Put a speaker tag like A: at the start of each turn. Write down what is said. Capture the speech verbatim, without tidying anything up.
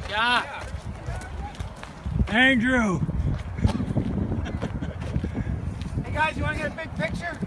A: Yeah.
B: Andrew.
C: Hey guys, you want to get a big picture?